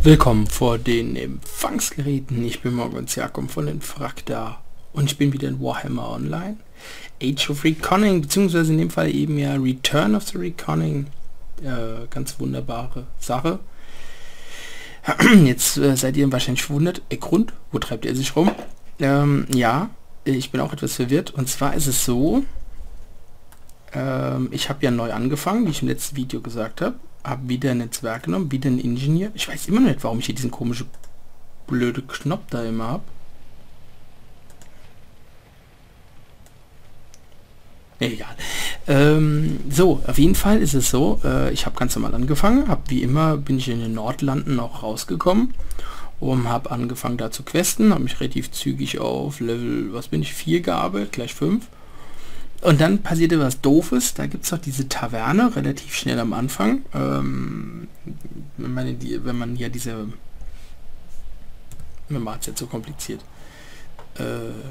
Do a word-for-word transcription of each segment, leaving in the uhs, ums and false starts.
Willkommen vor den Empfangsgeräten. Ich bin Morgens Jakob von den Frakta und ich bin wieder in Warhammer Online. Age of Reconning, beziehungsweise in dem Fall eben ja Return of the Reconning. Äh, ganz wunderbare Sache. Jetzt äh, seid ihr wahrscheinlich verwundert. Äh, Grund, wo treibt er sich rum? Ähm, ja, ich bin auch etwas verwirrt. Und zwar ist es so, ähm, ich habe ja neu angefangen, wie ich im letzten Video gesagt habe. Habe wieder ein Netzwerk genommen, wieder ein Ingenieur. Ich weiß immer noch nicht, warum ich hier diesen komischen blöde Knopf da immer habe. Egal. Ähm, so, auf jeden Fall ist es so, äh, ich habe ganz normal angefangen, habe wie immer, bin ich in den Nordlanden auch rausgekommen und habe angefangen da zu questen, habe mich relativ zügig auf Level, was bin ich, vier gearbeitet, gleich fünf. Und dann passierte was Doofes, da gibt es doch diese Taverne, relativ schnell am Anfang, ähm, wenn man, die, wenn man ja diese, man macht es jetzt so kompliziert, äh,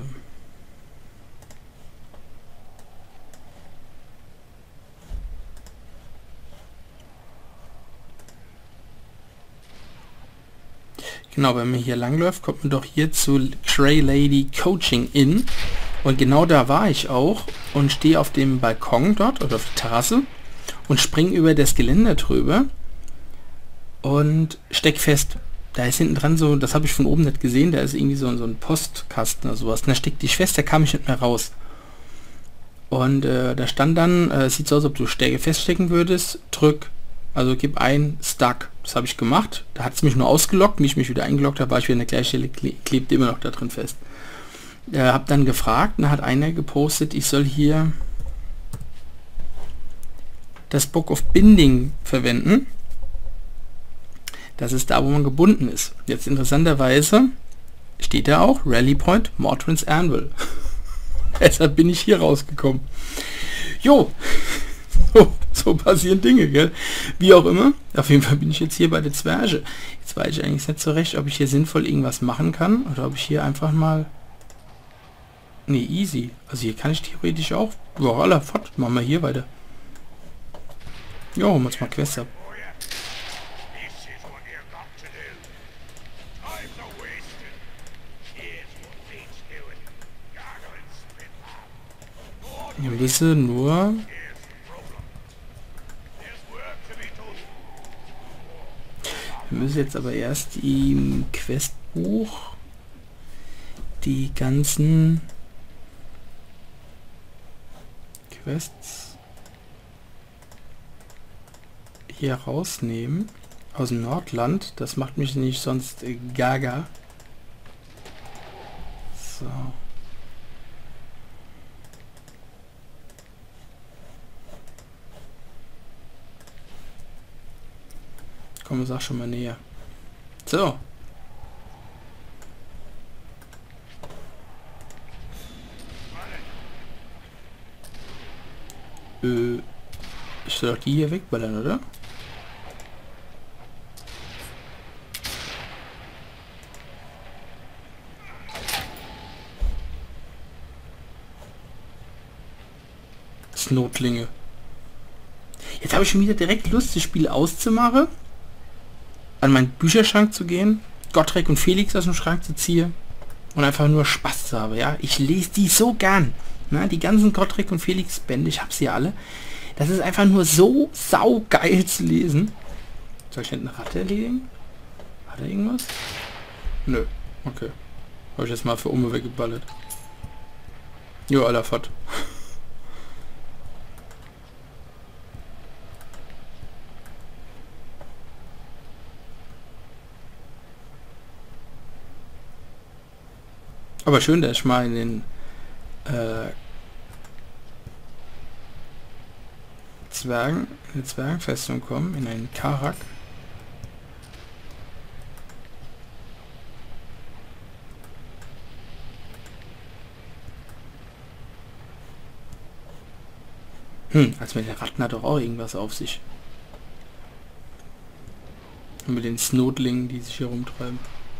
genau, wenn man hier langläuft, kommt man doch hier zu Grey Lady Coaching Inn. Und genau da war ich auch und stehe auf dem Balkon dort oder auf der Terrasse und springe über das Geländer drüber und steck fest. Da ist hinten dran so, das habe ich von oben nicht gesehen, da ist irgendwie so, so ein Postkasten oder sowas. Und da steckte ich fest, da kam ich nicht mehr raus. Und äh, da stand dann, äh, sieht so aus, ob du Stecke feststecken würdest, drück, also gib ein, stuck. Das habe ich gemacht. Da hat es mich nur ausgelockt, wie ich mich wieder eingeloggt habe, war ich wieder an der gleichen Stelle, kle klebt immer noch da drin fest. Äh, hab dann gefragt, und hat einer gepostet, ich soll hier das Book of Binding verwenden. Das ist da, wo man gebunden ist. Jetzt interessanterweise steht da auch Rally Point Mordrin's Anvil. Deshalb bin ich hier rausgekommen. Jo, so, so passieren Dinge, gell? Wie auch immer. Auf jeden Fall bin ich jetzt hier bei der Zwerge. Jetzt weiß ich eigentlich nicht so recht, ob ich hier sinnvoll irgendwas machen kann oder ob ich hier einfach mal... Nee, easy. Also hier kann ich theoretisch auch... Ja, aller fort. Machen wir hier weiter. Ja, holen wir uns mal Quest ab. Wir müssen nur... Wir müssen jetzt aber erst im Questbuch die ganzen Quests hier rausnehmen aus dem Nordland. Das macht mich nicht sonst äh, gaga. So. Komm, sag schon mal näher. So. Äh, ich soll doch die hier wegballern, oder? Snotlinge. Jetzt habe ich schon wieder direkt Lust, das Spiel auszumachen, an meinen Bücherschrank zu gehen, Gottrek und Felix aus dem Schrank zu ziehen und einfach nur Spaß zu haben, ja? Ich lese die so gern. Na, die ganzen Gottrek und Felix Bände, ich habe sie alle. Das ist einfach nur so saugeil zu lesen. Soll ich eine Ratte erledigen? Hat er irgendwas? Nö. Okay. Habe ich jetzt mal für Umme weggeballert. Jo, aller Fott. Aber schön, dass ich mal in den äh, Zwergen, in eine Zwergenfestung kommen, in einen Karak. Hm, als mit den Ratten hat doch auch irgendwas auf sich. Und mit den Snotlingen, die sich hier rumtreiben.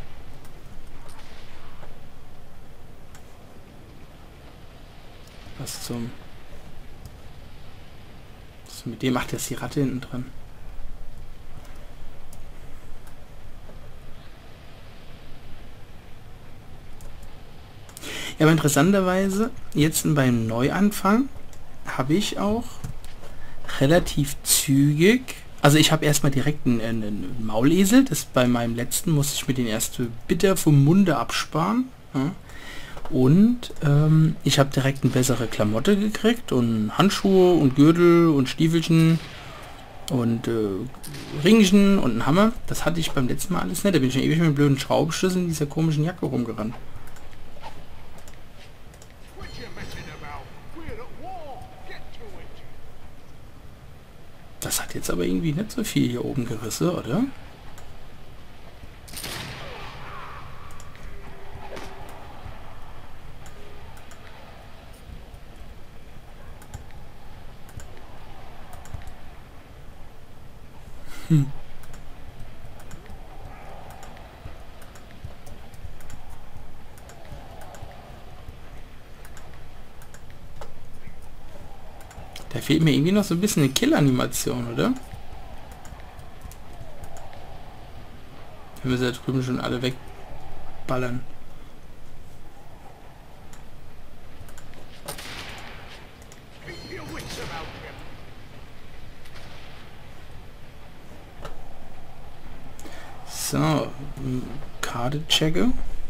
Was zum... Was mit dem macht jetzt die Ratte hinten dran? Ja, aber interessanterweise, jetzt beim Neuanfang habe ich auch relativ zügig, also ich habe erstmal direkt einen, einen Maulesel, das bei meinem letzten musste ich mir den erst bitter vom Munde absparen. Ja. Und ähm, ich habe direkt eine bessere Klamotte gekriegt und Handschuhe und Gürtel und Stiefelchen und äh, Ringchen und einen Hammer. Das hatte ich beim letzten Mal alles nicht. Da bin ich schon ewig mit einem blöden Schraubenschlüssel in dieser komischen Jacke rumgerannt. Das hat jetzt aber irgendwie nicht so viel hier oben gerissen, oder? Hm. Da fehlt mir irgendwie noch so ein bisschen eine Kill-Animation, oder? Wir müssen da drüben schon alle wegballern. So, Karte checke.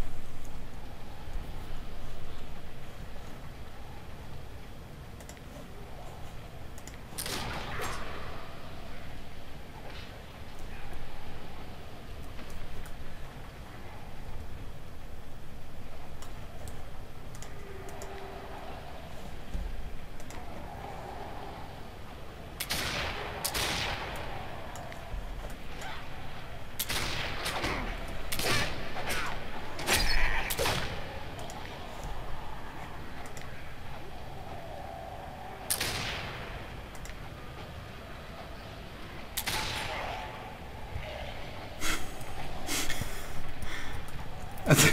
Also,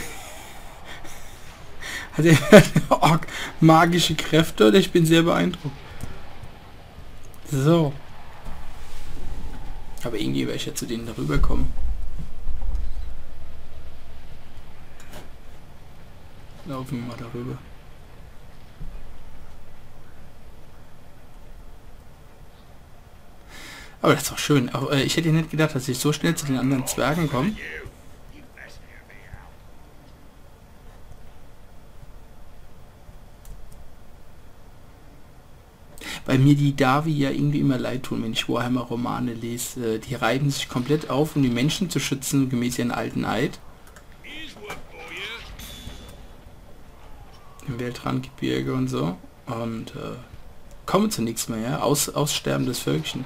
also oh, magische Kräfte, oder? Ich bin sehr beeindruckt. So. Aber irgendwie werde ich ja zu denen darüber kommen. Laufen wir mal darüber. Aber das ist doch schön. Auch, äh, ich hätte ja nicht gedacht, dass ich so schnell zu den anderen Zwergen komme. Weil mir die Davi ja irgendwie immer leid tun, wenn ich Warhammer-Romane lese. Die reiben sich komplett auf, um die Menschen zu schützen, gemäß ihren alten Eid. Im Weltrandgebirge und so. Und äh, kommen zu nichts mehr, ja? Aus, aussterbendes Völkchen.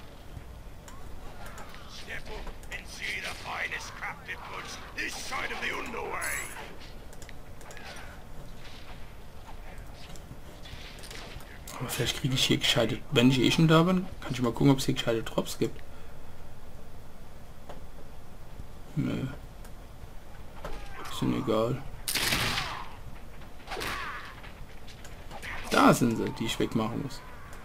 Aber vielleicht kriege ich hier gescheite... Wenn ich eh schon da bin, kann ich mal gucken, ob es hier gescheite Drops gibt. Nö. Ist ihnen egal. Da sind sie, die ich wegmachen muss.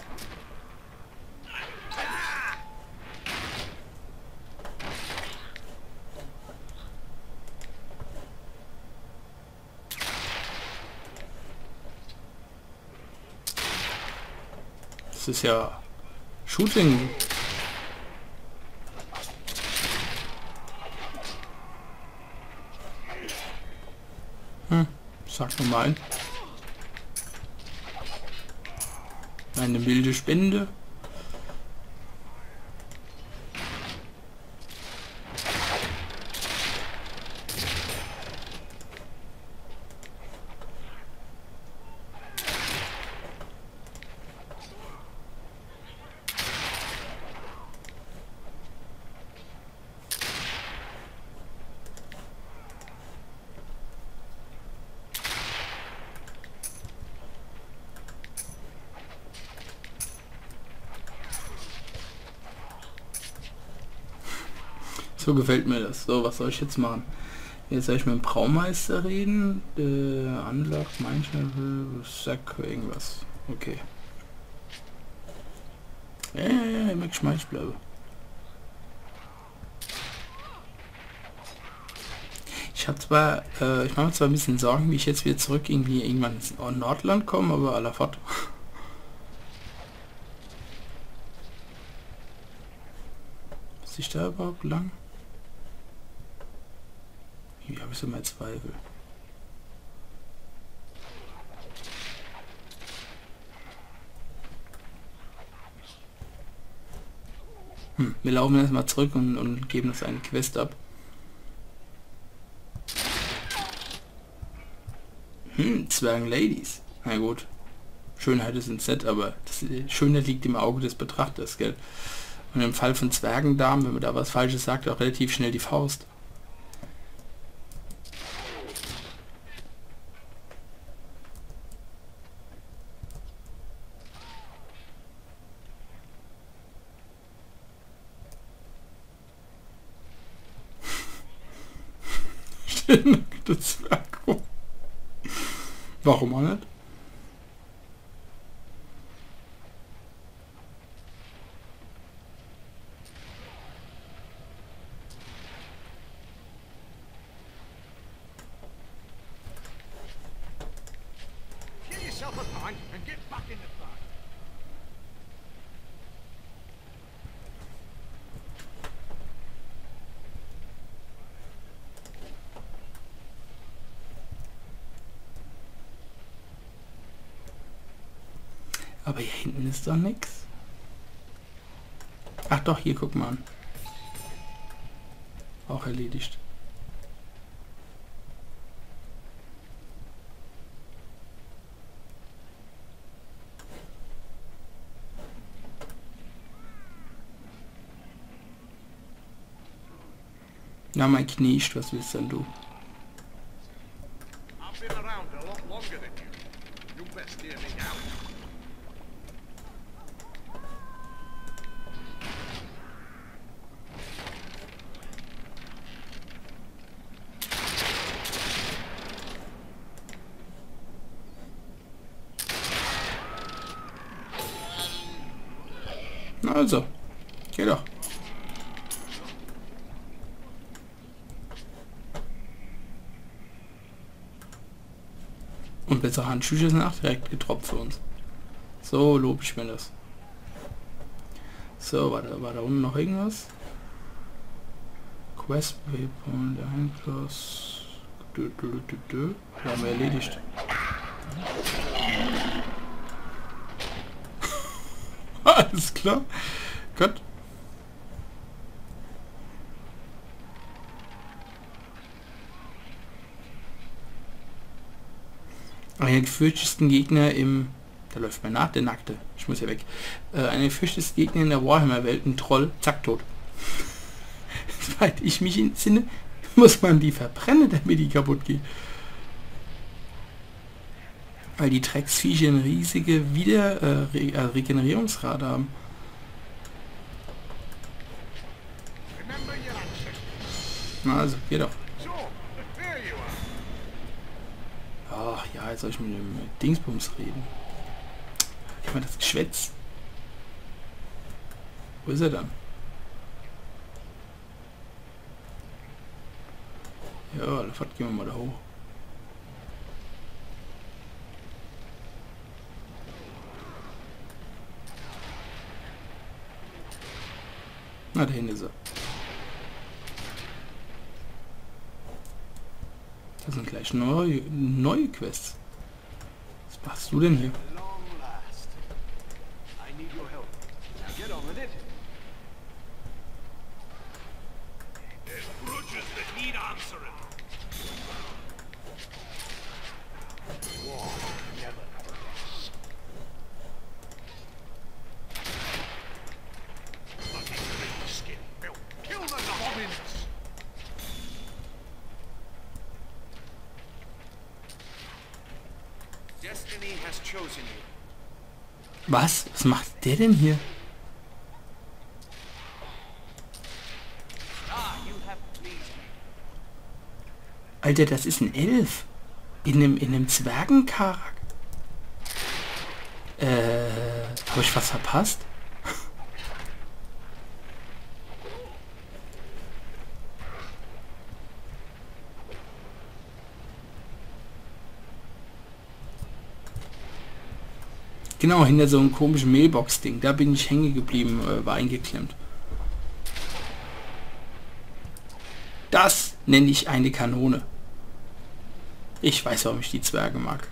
Das ist ja Shooting. Hm, sag nur mal. Eine milde Spende. So gefällt mir das. So, was soll ich jetzt machen? Jetzt soll ich mit dem Braumeister reden. Äh, Unlock, manchmal Sack, irgendwas. Okay. Ja, ja, ja, immer geschmeichelt bleibe. Ich habe zwar, äh, ich mache mir zwar ein bisschen Sorgen, wie ich jetzt wieder zurück irgendwie irgendwann ins Nordland komme, aber à la fort. Ist ich da überhaupt lang? Hier habe ich so mal Zweifel. Hm, wir laufen erstmal zurück und, und geben uns eine Quest ab. Hm, Zwergen-Ladies. Na gut. Schönheit ist ein Set, aber das Schönheit liegt im Auge des Betrachters, gell? Und im Fall von Zwergendamen, wenn man da was Falsches sagt, auch relativ schnell die Faust. Der Zwerg. Warum auch nicht? Aber hier hinten ist doch nichts. Ach doch, hier, guck mal an. Auch erledigt. Ja, mein Kniest, was willst denn du? Also, geh doch. Und bessere Handschuhe sind auch direkt getroppt für uns. So lobe ich mir das. So, war da, war da unten noch irgendwas? Quest Waypoint, Einfluss. Haben wir erledigt. Alles klar. Gut. Einer der gefürchtesten Gegner im... Da läuft mir nach, der Nackte. Ich muss ja weg. Äh, einer der gefürchtesten Gegner in der Warhammer-Welt, ein Troll, zack, tot. Soweit ich mich entsinne, muss man die verbrennen, damit die kaputt geht. Weil die Drecksviecher eine riesige Wieder äh, Re äh, Regenerierungsrate haben. Na also, geh doch. Ach ja, jetzt soll ich mit dem Dingsbums reden. Ich meine das Geschwätz. Wo ist er dann? Ja, sofort gehen wir mal da hoch. Na, da hinten ist er. Das sind gleich neue, neue Quests. Was machst du denn hier? Was? Was macht der denn hier? Alter, das ist ein Elf. In einem, in einem Zwergencharakter. Äh, habe ich was verpasst? Genau, hinter so einem komischen Mailbox-Ding. Da bin ich hängen geblieben, äh, war eingeklemmt. Das nenne ich eine Kanone. Ich weiß, warum ich die Zwerge mag.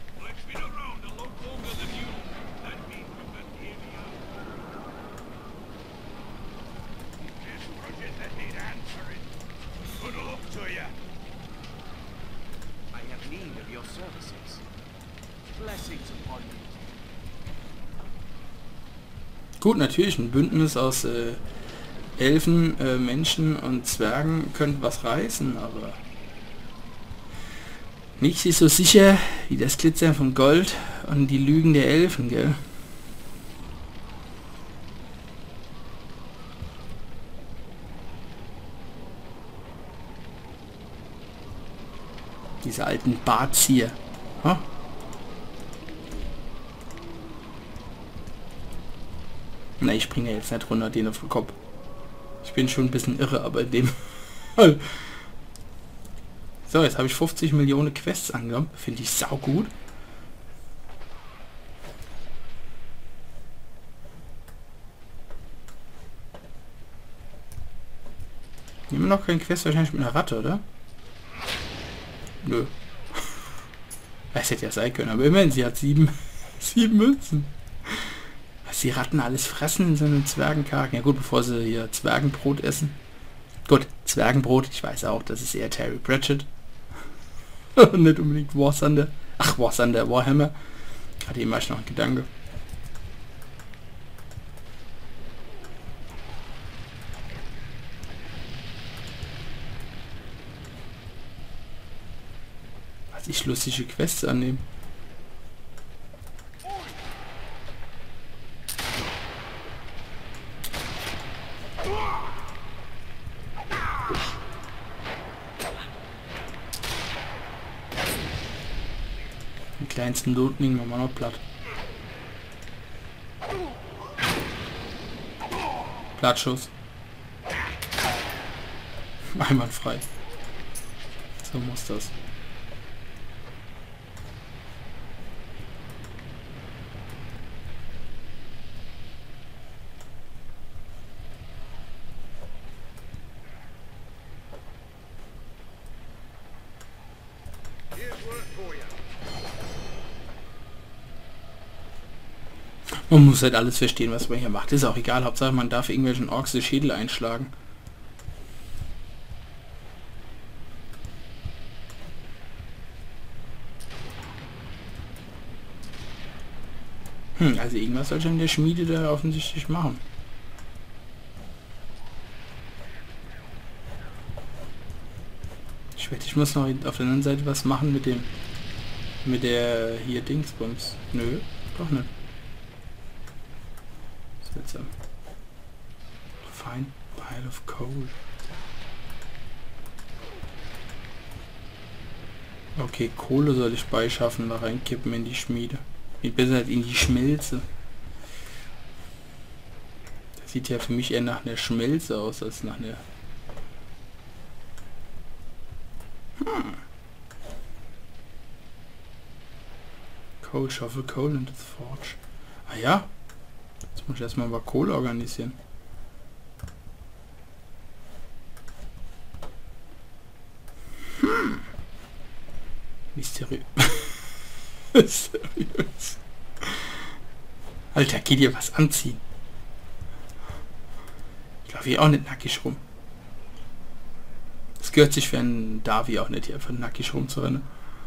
Gut, natürlich, ein Bündnis aus äh, Elfen, äh, Menschen und Zwergen könnte was reißen, aber nichts ist so sicher wie das Glitzern von Gold und die Lügen der Elfen, gell? Diese alten Bartzieher. Huh? Na, ich springe jetzt nicht runter, den auf den Kopf. Ich bin schon ein bisschen irre, aber in dem Fall. So, jetzt habe ich fünfzig Millionen Quests angenommen. Finde ich saugut. Nehmen wir noch keinen Quest, wahrscheinlich mit einer Ratte, oder? Nö. Es hätte ja sein können, aber immerhin, sie hat sieben, sieben Münzen. Was die Ratten alles fressen in so einem Zwergenkarken. Ja gut, bevor sie hier Zwergenbrot essen. Gut, Zwergenbrot, ich weiß auch, das ist eher Terry Pratchett. Nicht unbedingt War Thunder. Ach, War Thunder, Warhammer. Gerade eben war ich noch ein Gedanke. Was ich lustige Quests annehmen. Den kleinsten Notling machen wir noch platt. Plattschuss. Einwandfrei. So muss das. Man muss halt alles verstehen, was man hier macht. Ist auch egal, Hauptsache man darf irgendwelchen Orks die Schädel einschlagen. Hm, also irgendwas soll schon der Schmiede da offensichtlich machen. Ich wette, ich muss noch auf der anderen Seite was machen mit dem... mit der hier Dingsbums. Nö, doch nicht. Seltsam. Find pile of coal. Okay, Kohle soll ich beischaffen, da reinkippen in die Schmiede. Wie besser halt in die Schmelze. Das sieht ja für mich eher nach einer Schmelze aus, als nach einer... Hm. Coal, Shovel, Coal and the Forge. Ah ja. Jetzt muss ich erstmal mal Kohle organisieren. Hm. Mysteriös. Mysteriös. Alter, geht dir was anziehen? Ich laufe hier auch nicht nackig rum. Es gehört sich für einen Davi auch nicht, hier einfach nackig rumzurennen.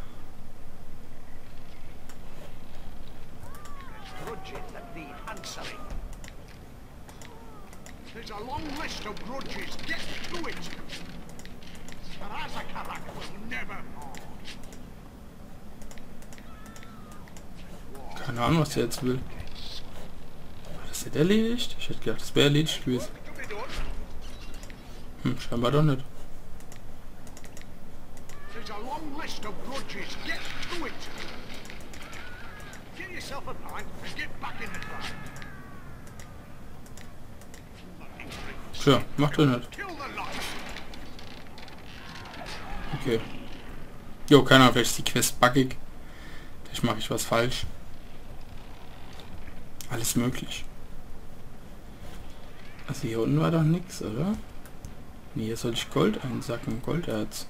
Keine Ahnung, was der jetzt will. War das nicht erledigt? Ich hätte gedacht, das wäre erledigt gewesen. Hm, scheinbar doch nicht. Tja, macht er nicht. Okay. Jo, keine Ahnung, vielleicht ist die Quest buggig. Vielleicht mache ich was falsch. Alles möglich. Also hier unten war doch nichts, oder? Nee, hier soll ich Gold einsacken. Golderz.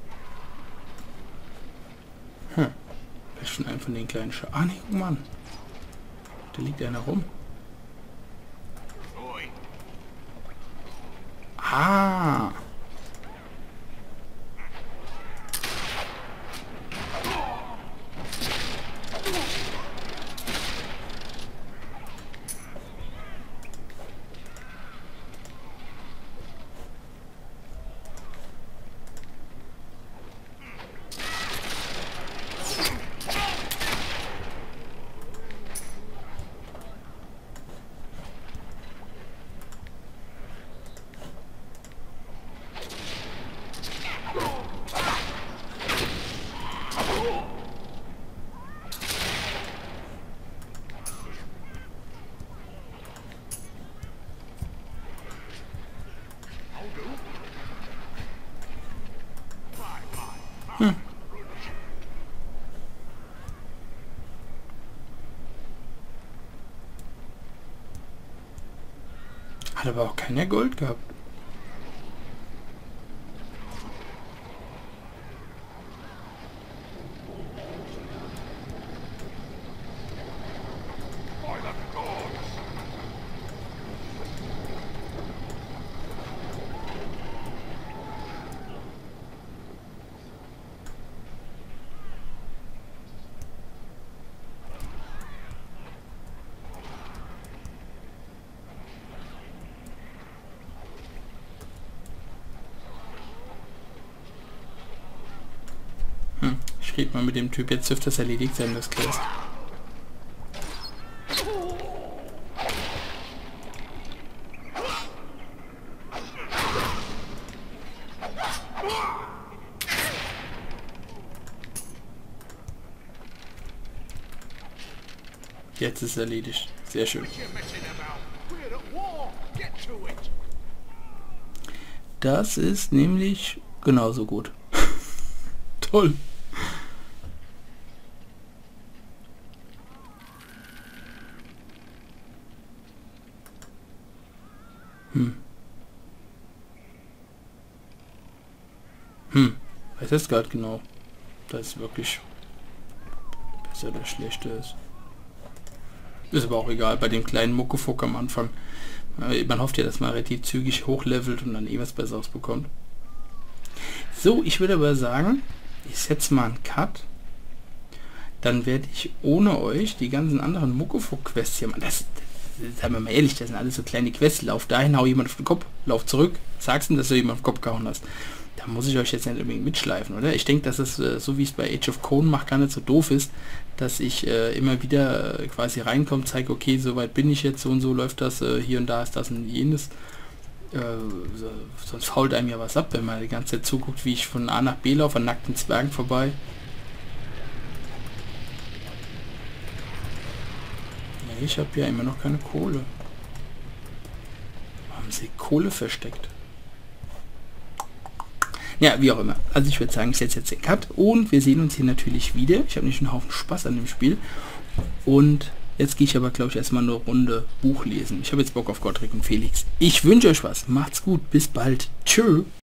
Hm. Vielleicht schon einen von den kleinen Sch... Ah, nee, guck mal an. Da liegt einer rum. Ah. Hm. Hat aber auch keiner Gold gehabt. Hm, ich rede mal mit dem Typ, jetzt dürfte das erledigt sein, das Quest. Jetzt ist es erledigt. Sehr schön. Das ist nämlich genauso gut. Toll. Hm. Hm. Was ist gerade genau? Das ist wirklich besser oder schlechter ist. Ist aber auch egal, bei dem kleinen Muckefuck am Anfang. Man hofft ja, dass man relativ zügig hochlevelt und dann eh was Besseres bekommt. So, ich würde aber sagen, ich setze mal einen Cut. Dann werde ich ohne euch die ganzen anderen Muckefuck-Quests hier machen. Das, das, sagen wir mal ehrlich, das sind alles so kleine Quests. Lauf dahin, hau jemand auf den Kopf, lauf zurück, sagst ihm, dass du jemand auf den Kopf gehauen hast. Da muss ich euch jetzt nicht unbedingt mitschleifen, oder? Ich denke, dass es, äh, so wie es bei Age of Conan macht, gar nicht so doof ist, dass ich äh, immer wieder äh, quasi reinkomme, zeige, okay, so weit bin ich jetzt, so und so läuft das, äh, hier und da ist das und jenes. Äh, so, sonst fault einem ja was ab, wenn man die ganze Zeit zuguckt, wie ich von A nach B laufe, an nackten Zwergen vorbei. Nee, ich habe ja immer noch keine Kohle. Haben sie Kohle versteckt? Ja, wie auch immer. Also ich würde sagen, ich setze jetzt den Cut und wir sehen uns hier natürlich wieder. Ich habe nicht einen Haufen Spaß an dem Spiel. Und jetzt gehe ich aber, glaube ich, erstmal eine Runde Buch lesen. Ich habe jetzt Bock auf Gottfried und Felix. Ich wünsche euch was. Macht's gut. Bis bald. Tschö.